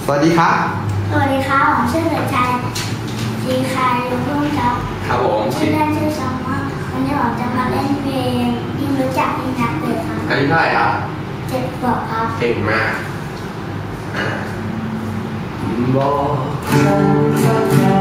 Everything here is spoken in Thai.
วัสดีครับสวัสดีครับผมชื่อเด็กชายสีคายลุงรุ่งครับครับผมชื่อเล่นชื่อซอมว่าวันนี้ผมจะมาเล่นเพลงยิ่งรู้จักยิ่งรักเลยครับอายุเท่าไหร่ครับ 7 ขวบครับเก่งมากบอก